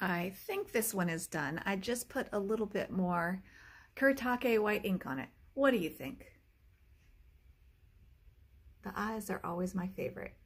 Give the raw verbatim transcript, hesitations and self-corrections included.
I think this one is done. I just put a little bit more Kuretake white ink on it. What do you think? The eyes are always my favorite.